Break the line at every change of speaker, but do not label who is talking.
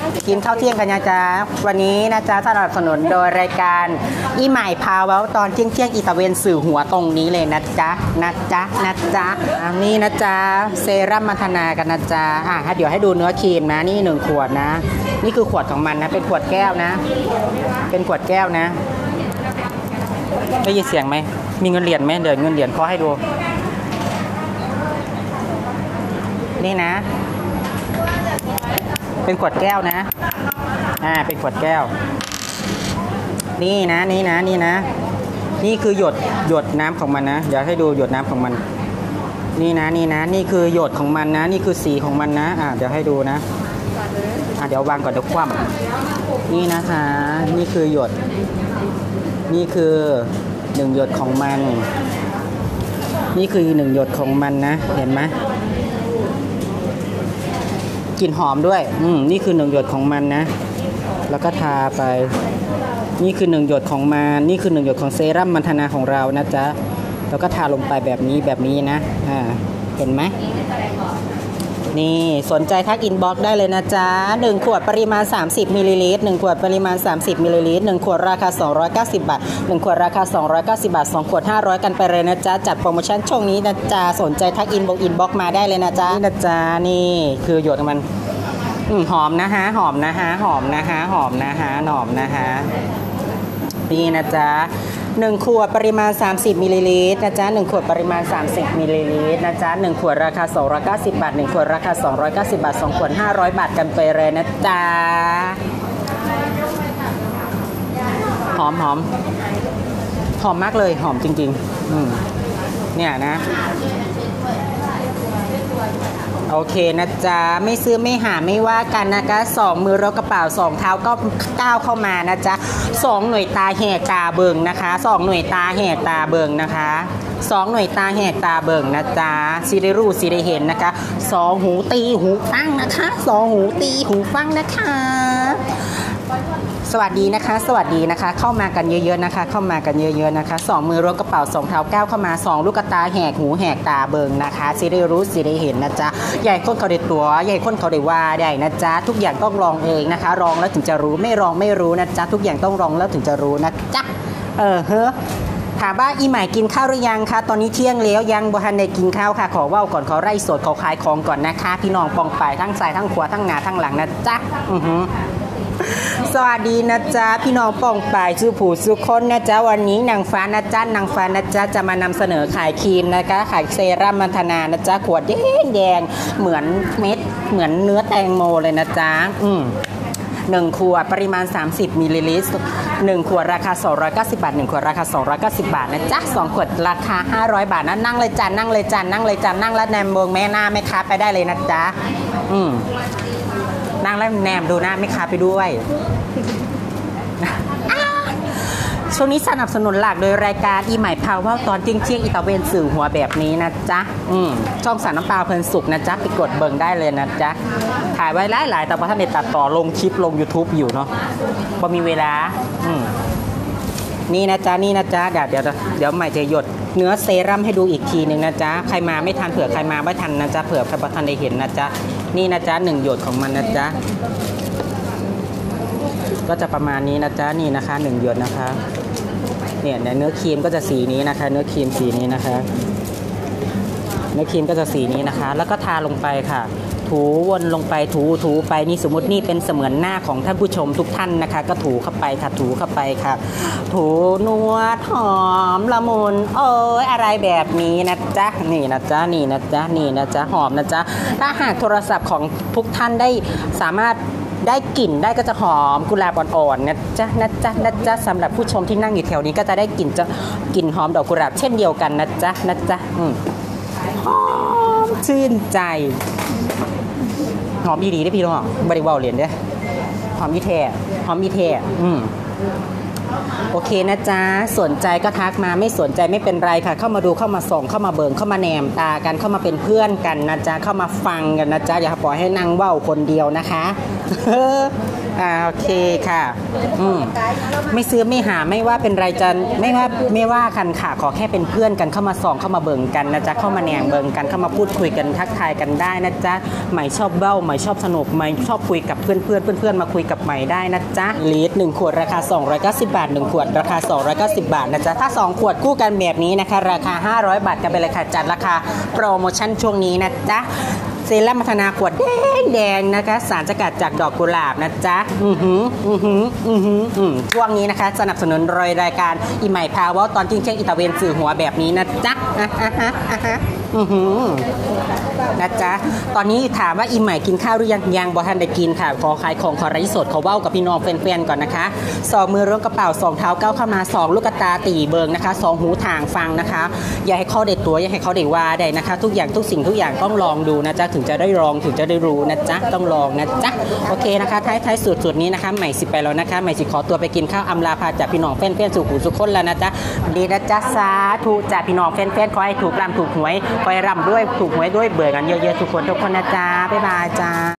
กินข้าวเที่ยงกันนะจ๊ะวันนี้นะจ๊ะสนับสนุนโดยรายการอีใหม่พาเวลตอนเที่ยงอีตะเวนสื่อหัวตรงนี้เลยนะจ๊ะนี่นะจ๊ะเซรั่มมัทนากันนะจ๊ะเดี๋ยวให้ดูเนื้อครีมนะนี่1 ขวดนะนี่คือขวดของมันนะเป็นขวดแก้วนะเป็นขวดแก้วนะได้ยินเสียงไหมมีเงินเหรียญไหมเดี๋ยวเงินเหรียญขอให้ดูนี่นะเป็นขวดแก้วนะเป็นขวดแก้วนี่นะนี่คือหยดน้ำของมันนะเดี๋ยวให้ดูหยดน้ำของมันนี่นะนี่คือหยดของมันนะนี่คือสีของมันนะเดี๋ยวให้ดูนะเดี๋ยววางก่อนเดี๋ยวคว่ำนี่นะคะนี่คือหยดนี่คือ1 หยดของมันนี่คือ1 หยดของมันนะเห็นไหมกลิ่นหอมด้วยนี่คือ1 หยดของมันนะแล้วก็ทาไปนี่คือ1 หยดของมันนี่คือ1 หยดของเซรั่มมัทนาของเรานะจ๊ะแล้วก็ทาลงไปแบบนี้นะเห็นไหมนี่สนใจทักอินบ็อกซ์ได้เลยนะจ๊ะ1 ขวดปริมาณ30 มิลลิลิตร1 ขวดปริมาณ30 มิลลิลิตร1 ขวดราคา290 บาท1 ขวดราคา290 บาท2 ขวด500กันไปเลยนะจ๊ะจัดโปรโมชั่นช่วงนี้นะจ๊ะสนใจทักอินบ็อกซ์มาได้เลยนะจ๊ะนี่นะจ๊ะนี่คือหยดมันหอมนะฮะนี่นะจ๊ะ1 ขวดปริมาณ30 มิลลิลิตรนะจ๊ะ1 ขวดปริมาณ30 มิลลิลิตรนะจ๊ะ1 ขวดราคา290 บาท1 ขวดราคา290 บาท2 ขวด500 บาทกันไปเลยนะจ๊ะหอมมากเลยหอมจริงๆเนี่ยนะโอเคนะจ๊ะไม่ซื้อไม่หาไม่ว่ากันนะคะ2 มือรกกระเป๋า2 เท้าก็ก้าวเข้ามานะจ๊ะ2 หน่วยตาแหกตาเบิ่งนะคะ2 หน่วยตาแหกตาเบิ่งนะคะ2 หน่วยตาแหกตาเบิ่งนะจ๊ะสิได้รู้สิได้เห็นนะคะ2 หูตีหูฟังนะคะ2 หูตีหูฟังนะคะสวัสดีนะคะเข้ามากันเยอะๆนะคะ2 มือรวมกระเป๋า2 เท้าก้าวเข้ามา2 ลูกตาแหกหูแหกตาเบิงนะคะสิได้รู้สิได้เห็นนะจ๊ะใหญ่คนเขาได้ตัวใหญ่คนเขาได้ว่าใหญ่นะจ๊ะทุกอย่างต้องลองเองนะคะลองแล้วถึงจะรู้ไม่ลองไม่รู้นะจ๊ะทุกอย่างต้องลองแล้วถึงจะรู้นะจ๊ะถามว่าอีใหม่กินข้าวหรือยังคะตอนนี้เที่ยงแล้วยังบ่ทันได้กินข้าวค่ะขอว่าวก่อนขอไร่สดขอขายของก่อนนะคะพี่น้องปองฝ่ายทั้งซ้ายทั้งขวาทั้งหน้าทั้งหลังนะจ๊ะสวัสดีนะจ๊ะพี่น้องป่องป่ายชื่อผู้สุคนนะจ๊ะวันนี้นางฟ้านะจ๊ะจะมานำเสนอขายครีมนะคะขายเซรั่มมัทนานะจ๊ะขวดแดงเหมือนเม็ดเหมือนเนื้อแตงโมเลยนะจ๊ะ1 ขวดปริมาณ30 มิลลิลิตร1 ขวดราคา290 บาท1 ขวดราคา290 บาทนะจ๊ะ2 ขวดราคา500 บาทนะนั่งเลยจ้ะนั่งแล้วแนมเบิงแม่หน้าแม่ค้าไปได้เลยนะจ๊ะนั่งแล้วแนมดูหน้าไม่ค้าไปด้วยช่วงนี้สนับสนุนหลักโดยรายการอีใหม่พาวว่าตอนเที่ยงอีตะเวนสื่อหัวแบบนี้นะจ๊ะช่องสารน้ำปลาเพลินสุกนะจ๊ะไปกดเบิ่งได้เลยนะจ๊ะถ่ายไว้หลายแต่พอท่านได้ตัดต่อลงคลิปลง YouTube อยู่เนาะพอมีเวลานี่นะจ๊ะเดี๋ยวใหม่จะหยดเนื้อเซรั่มให้ดูอีกทีหนึ่งนะจ๊ะใครมาไม่ทันเผื่อใครมาไม่ทันนะจ๊ะเผื่อใครประทันได้เห็นนะจ๊ะนี่นะจ๊ะ1 หยดของมันนะจ๊ะก็จะประมาณนี้นะจ๊ะนี่นะคะ1 หยดนะคะเนี่ยเนื้อครีมก็จะสีนี้นะคะเนื้อครีมสีนี้นะคะเนื้อครีมก็จะสีนี้นะคะแล้วก็ทาลงไปค่ะถูวนลงไปถูไปนี่สมมตินี่เป็นเสมือนหน้าของท่านผู้ชมทุกท่านนะคะก็ถูเข้าไปค่ะถูนวดหอมละมุนอะไรแบบนี้นะจ๊ะนี่นะจ๊ะหอมนะจ๊ะถ้าหากโทรศัพท์ของทุกท่านได้สามารถได้กลิ่นได้ก็จะหอมกุหลาบอ่อนๆนะจ๊ะสำหรับผู้ชมที่นั่งอยู่แถวนี้ก็จะได้กลิ่นหอมดอกกุหลาบเช่นเดียวกันนะจ๊ะหอมชื่นใจหอมดีได้พี่น้องบริวารเหรียญเด้หอมยี่แท้โอเคนะจ๊ะสนใจก็ทักมาไม่สนใจไม่เป็นไรค่ะเข้ามาดูเข้ามาส่องเข้ามาเบิ่งเข้ามาแนมตากันเข้ามาเป็นเพื่อนกันนะจ๊ะเข้ามาฟังกันนะจ๊ะอย่าปล่อยให้นั่งเว้าคนเดียวนะคะโอเคค่ะไม่ซื้อไม่หาไม่ว่าเป็นไรจะไม่ว่ากันค่ะขอแค่เป็นเพื่อนกันเข้ามาส่องเข้ามาเบิ่งกันนะจ๊ะเข้ามาแนมเบิ่งกันเข้ามาพูดคุยกันทักทายกันได้นะจ๊ะใหม่ชอบเว้าใหม่ชอบสนุกใหม่ชอบคุยกับเพื่อนมาคุยกับใหม่ได้นะจ๊ะลีด1 ขวดราคา290 บาท1 ขวดราคา290 บาทนะจ๊ะถ้า2 ขวดคู่กันแบบนี้นะคะราคา500 บาทกันไปเลยค่ะจัดราคาโปรโมชั่นช่วงนี้นะจ๊ะเซรั่มพัฒนาขวดแดงนะคะสารสกัดจากดอกกุหลาบนะจ๊ะช่วงนี้นะคะสนับสนุนรายการอีใหม่พาวตอนทิ้งเที่ยงอิตาเวนสื่อหัวแบบนี้นะจ๊ะนะจ๊ะตอนนี้ถามว่าอีใหม่กินข้าวหรือยังบอทันได้กินค่ะขอขายของขอไร้สดขอเว้ากับพี่น้องแฟนๆก่อนนะคะ2 มือล้วงกระเป๋า2 เท้าก้าวเข้ามา2 ลูกตาตีเบิงนะคะ2 หูทางฟังนะคะอย่าให้เขาเด็ดตัวอย่าให้เขาเด็ดว่าได้นะคะทุกอย่างทุกสิ่งทุกอย่างต้องลองดูนะจ๊ะถึงจะได้ลองถึงจะได้รู้นะจ๊ะต้องลองนะจ๊ะโอเคนะคะท้ายสุดนี้นะคะใหม่สิไปแล้วนะคะใหม่สิขอตัวไปกินข้าวอำลาพาจากพี่น้องแฟนๆสู่หูสุขคนแล้วนะจ๊ะดีนะจ๊ะสาธุจากพี่น้องแฟนๆขอให้ถูกร่ำถูกหวยขอให้ร่ำด้วยถูกหวยด้วยเบื่อกันเยอะๆทุกคนนะจ๊ะบ๊ายบายจ้า